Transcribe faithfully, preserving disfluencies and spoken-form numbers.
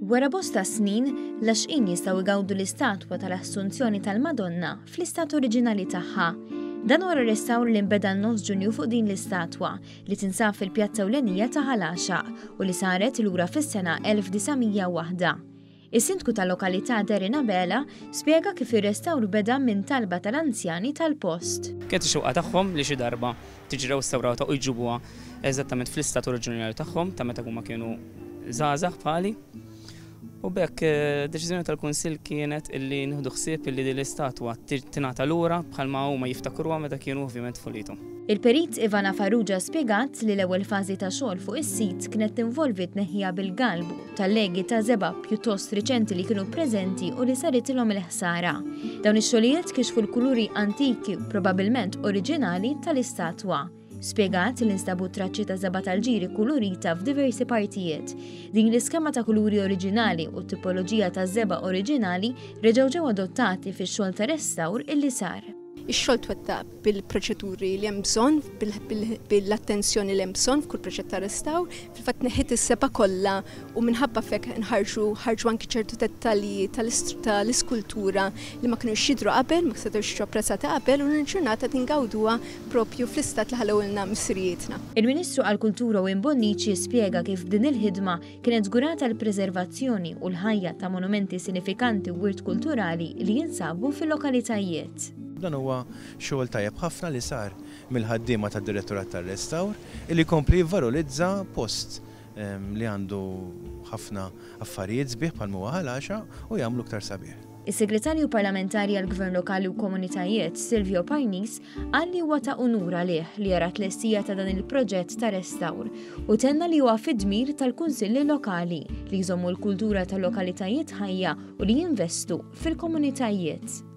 Wara bosta snin, laxqin jistgħu jgawdu l-istatwa tal-Assunzjoni tal-Madonna fl-istat oriġinali tagħha. Dan wara restawr li nbeda n-nofs Ġunju fuq din l-istatwa li tinsab fil-pjazza ewlenija ta' Ħalaxaq u li saret lura fis-sena elf tisamija u waħda. Is-sindku tal-lokalità Derina Bela spjega kif ir-restawr beda minn talba tal-anzjani tal-post. Kienet ix-xewqa tagħhom li xi darba tiġi restawrata u jġibuha eżattament fl-istat oriġinali tagħhom ta' meta huma kienu żgħażagħ bħali. U bekk deċiżjoni tal-Kunsill kienet illi nieħdu ħsieb illi din l-istatwa tingħata lura bħalma huma jiftakruha meta kienu ovvjament f'ulithom. Il-perit Ivana Farrugia spjegat li l-ewwel fażi ta' xogħol fuq is-sit kienet tinvolvi tneħħija bil-galbu tal-legi ta' żeba' pjuttost riċenti li kienu preżenti u li saritilhom il-ħsara. Dawn ix-xogħlijiet kixfu l-kuluri antiki probabbilment oriġinali tal-istatwa. Spjegat li nstabu traċċi ta' żeba' tal-ġiri kulurita f'diversi partijiet. Din l-iskema ta' kuluri oriġinali u t-tipoloġija ta' żeba' oriġinali reġgħu ġew adottati fix-xogħol ta' restawr illi sar. Ix-xogħol twettaq bil-proċeduri li hemm bżonn, bil-attenzjoni li hemm bżonn f'kull proġett ta' restawr, fil-fatt neħħit is-seba' kollha u minħabba fek nħarġu ħarġu anke ċertu dettalji tal-iskultura li ma kinux jidhru qabel, ma setgħux jiġu apprezzati qabel u l-ġurnata tingawduha proprju fl-istat li ħallewilna missirijietna. Il-Ministru għall-Kultura Wim Bonnici spjega kif din il-ħidma kienet żgurata l-preservazzjoni u l-ħajja ta' monumenti sinifikanti u wirt kulturali li jinsabu fil-lokalitajiet. Dan huwa xogħol tajjeb ħafna li sar mill-ħaddiema tad-Direttorat tar-Restawr illi jkompli jivvalolizza post li għandu ħafna affarijiet sbieħ bħal huwa Ħalaxaq u jagħmlu iktar sabiħ. Is-Segretarju Parlamentari għall-Gvern Lokali u Komunitajiet Silvio Parnis qal li huwa ta' unura lih li jara tlestija ta' dan il-proġett ta' restawr u tenna li huwa fid-dmir tal-Kunsilli Lokali li jżommu l-kultura tal-lokalitajiet ħajja u li jinvestu fil-komunitajiet.